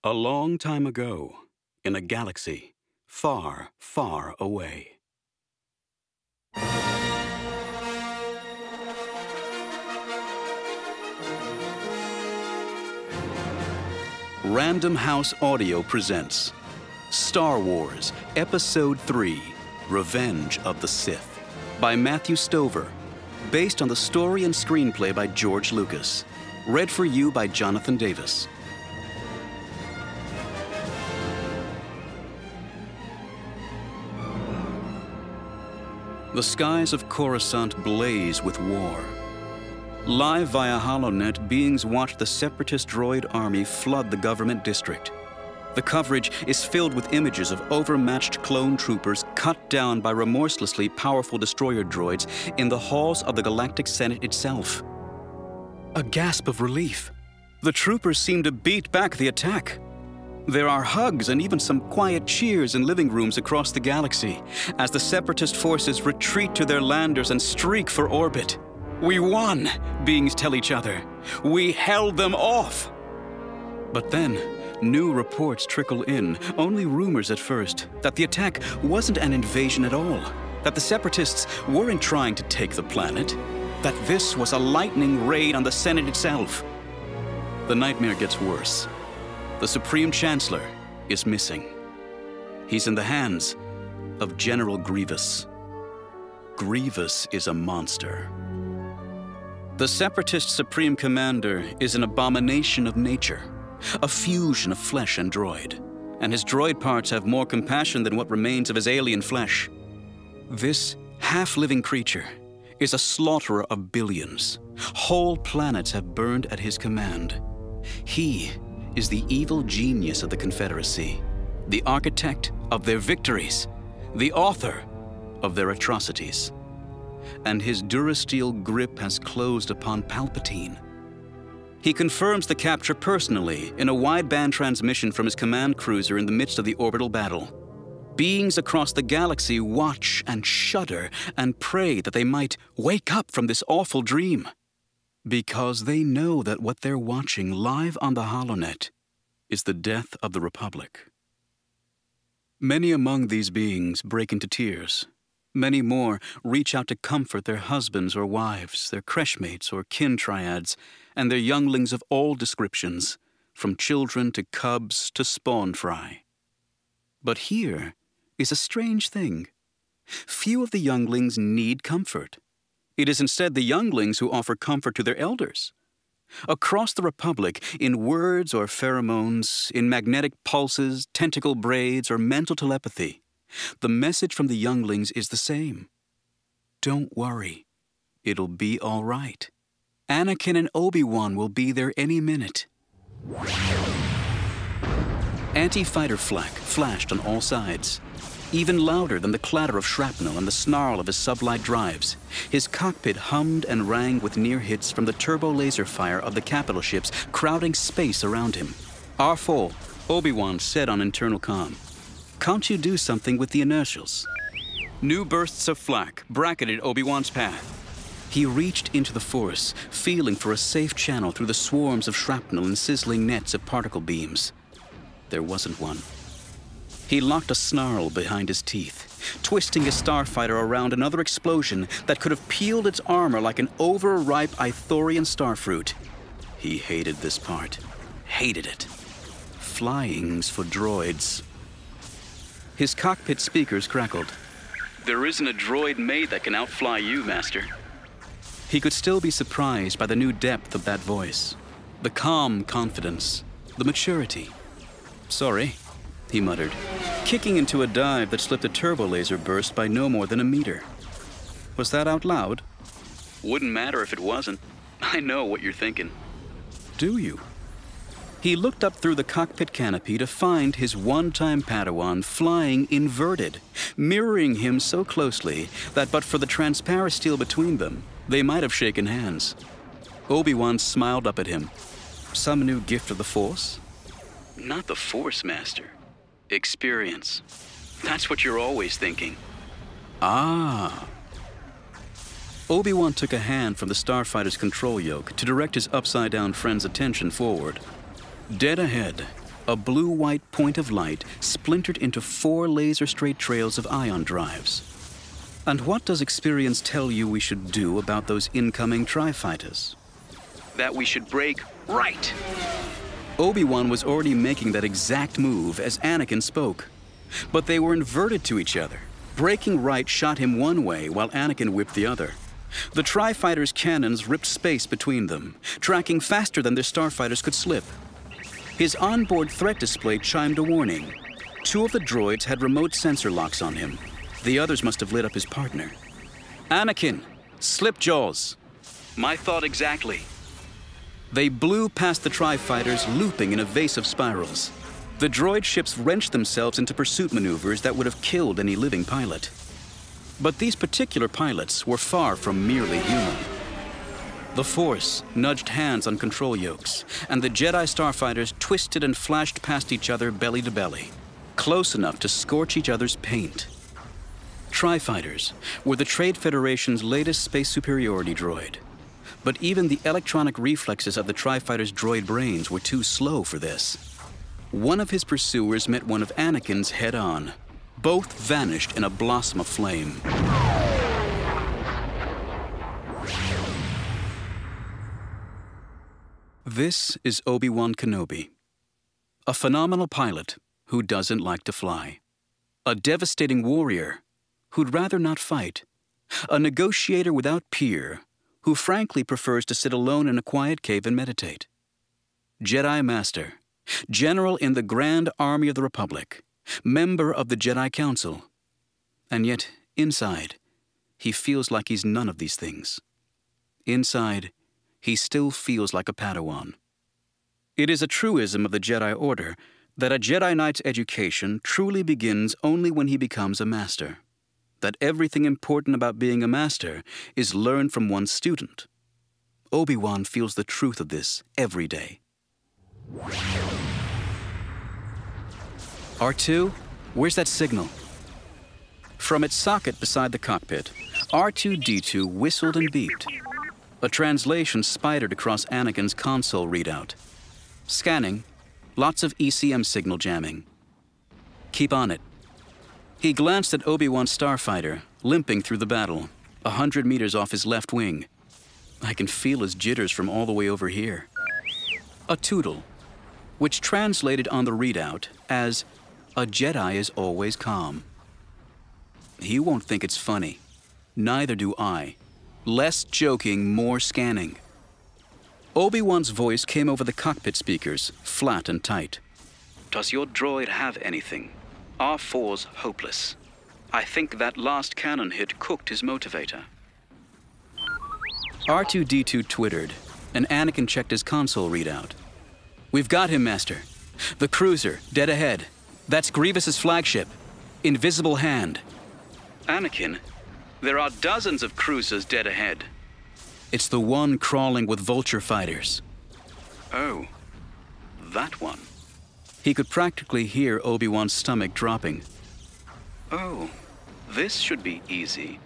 A long time ago, in a galaxy far, far away. Random House Audio presents Star Wars Episode 3, Revenge of the Sith, by Matthew Stover, based on the story and screenplay by George Lucas. Read for you by Jonathan Davis. The skies of Coruscant blaze with war. Live via HoloNet, beings watch the Separatist droid army flood the government district. The coverage is filled with images of overmatched clone troopers cut down by remorselessly powerful destroyer droids in the halls of the Galactic Senate itself. A gasp of relief. The troopers seem to beat back the attack. There are hugs and even some quiet cheers in living rooms across the galaxy as the Separatist forces retreat to their landers and streak for orbit. "We won," beings tell each other. "We held them off." But then, new reports trickle in, only rumors at first, that the attack wasn't an invasion at all, that the Separatists weren't trying to take the planet, that this was a lightning raid on the Senate itself. The nightmare gets worse. The Supreme Chancellor is missing. He's in the hands of General Grievous. Grievous is a monster. The Separatist Supreme Commander is an abomination of nature, a fusion of flesh and droid, and his droid parts have more compassion than what remains of his alien flesh. This half-living creature is a slaughterer of billions. Whole planets have burned at his command. He is the evil genius of the Confederacy, the architect of their victories, the author of their atrocities. And his durasteel grip has closed upon Palpatine. He confirms the capture personally in a wideband transmission from his command cruiser in the midst of the orbital battle. Beings across the galaxy watch and shudder and pray that they might wake up from this awful dream, because they know that what they're watching live on the HoloNet is the death of the Republic. Many among these beings break into tears. Many more reach out to comfort their husbands or wives, their creshmates or kin triads, and their younglings of all descriptions, from children to cubs to spawn fry. But here is a strange thing. Few of the younglings need comfort. It is instead the younglings who offer comfort to their elders. Across the Republic, in words or pheromones, in magnetic pulses, tentacle braids, or mental telepathy, the message from the younglings is the same. Don't worry. It'll be all right. Anakin and Obi-Wan will be there any minute. Anti-fighter flak flashed on all sides. Even louder than the clatter of shrapnel and the snarl of his sublight drives, his cockpit hummed and rang with near hits from the turbo laser fire of the capital ships crowding space around him. "Our full," Obi-Wan said on internal comm. "Can't you do something with the inertials?" New bursts of flak bracketed Obi-Wan's path. He reached into the Force, feeling for a safe channel through the swarms of shrapnel and sizzling nets of particle beams. There wasn't one. He locked a snarl behind his teeth, twisting his starfighter around another explosion that could have peeled its armor like an overripe Ithorian starfruit. He hated this part. Hated it. Flying's for droids. His cockpit speakers crackled. "There isn't a droid made that can outfly you, Master." He could still be surprised by the new depth of that voice, the calm confidence, the maturity. "Sorry," he muttered, kicking into a dive that slipped a turbo laser burst by no more than a meter. "Was that out loud?" "Wouldn't matter if it wasn't. I know what you're thinking." "Do you?" He looked up through the cockpit canopy to find his one-time Padawan flying inverted, mirroring him so closely that but for the transparent steel between them, they might have shaken hands. Obi-Wan smiled up at him. "Some new gift of the Force?" "Not the Force, Master. Experience. That's what you're always thinking." "Ah." Obi-Wan took a hand from the starfighter's control yoke to direct his upside-down friend's attention forward. Dead ahead, A blue-white point of light splintered into 4 laser-straight trails of ion drives. And what does experience tell you we should do about those incoming tri-fighters? That we should break right. Obi-Wan was already making that exact move as Anakin spoke. But they were inverted to each other. Breaking right shot him one way while Anakin whipped the other. The tri-fighters' cannons ripped space between them, tracking faster than their starfighters could slip. His onboard threat display chimed a warning. 2 of the droids had remote sensor locks on him. The others must have lit up his partner. Anakin, slip jaws. My thought exactly. They blew past the tri-fighters, looping in evasive spirals. The droid ships wrenched themselves into pursuit maneuvers that would have killed any living pilot. But these particular pilots were far from merely human. The Force nudged hands on control yokes, and the Jedi starfighters twisted and flashed past each other belly to belly, close enough to scorch each other's paint. Tri-fighters were the Trade Federation's latest space superiority droid. But even the electronic reflexes of the Tri-fighters' droid brains were too slow for this. One of his pursuers met one of Anakin's head-on. Both vanished in a blossom of flame. This is Obi-Wan Kenobi, a phenomenal pilot who doesn't like to fly, a devastating warrior who'd rather not fight, a negotiator without peer who frankly prefers to sit alone in a quiet cave and meditate, Jedi Master, General in the Grand Army of the Republic, member of the Jedi Council, and yet inside, he feels like he's none of these things. Inside, he still feels like a Padawan. It is a truism of the Jedi Order that a Jedi Knight's education truly begins only when he becomes a master, that everything important about being a master is learned from one's student. Obi-Wan feels the truth of this every day. R2, where's that signal? From its socket beside the cockpit, R2-D2 whistled and beeped. A translation spidered across Anakin's console readout. Scanning, lots of ECM signal jamming. Keep on it. He glanced at Obi-Wan's starfighter, limping through the battle, 100 meters off his left wing. I can feel his jitters from all the way over here. A tootle, which translated on the readout as, "A Jedi is always calm." He won't think it's funny. Neither do I. Less joking, more scanning. Obi-Wan's voice came over the cockpit speakers, flat and tight. "Does your droid have anything? R4's hopeless. I think that last cannon hit cooked his motivator." R2-D2 twittered, and Anakin checked his console readout. "We've got him, Master. The cruiser, dead ahead. That's Grievous's flagship. Invisible Hand." "Anakin, there are dozens of cruisers dead ahead." "It's the one crawling with vulture fighters." "Oh, that one." He could practically hear Obi-Wan's stomach dropping. "Oh, this should be easy."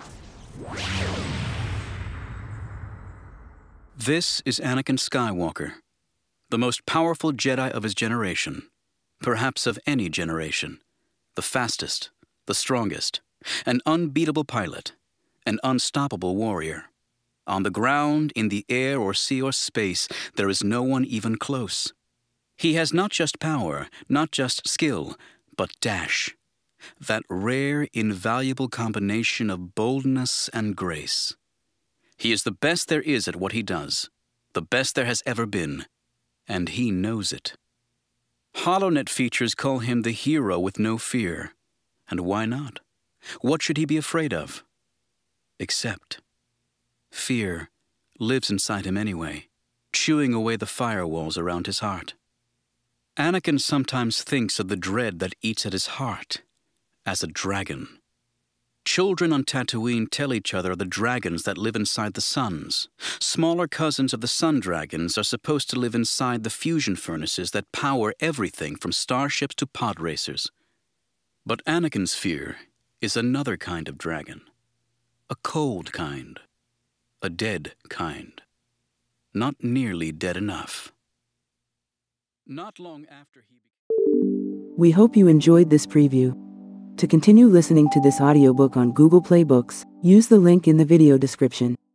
This is Anakin Skywalker, the most powerful Jedi of his generation, perhaps of any generation, the fastest, the strongest, an unbeatable pilot, an unstoppable warrior. On the ground, in the air or sea or space, there is no one even close. He has not just power, not just skill, but dash. That rare, invaluable combination of boldness and grace. He is the best there is at what he does, the best there has ever been, and he knows it. HoloNet features call him the hero with no fear. And why not? What should he be afraid of? Except fear lives inside him anyway, chewing away the firewalls around his heart. Anakin sometimes thinks of the dread that eats at his heart as a dragon. Children on Tatooine tell each other of the dragons that live inside the suns. Smaller cousins of the sun dragons are supposed to live inside the fusion furnaces that power everything from starships to pod racers. But Anakin's fear is another kind of dragon. A cold kind. A dead kind. Not nearly dead enough. Not long after he We hope you enjoyed this preview. To continue listening to this audiobook on Google Play Books, use the link in the video description.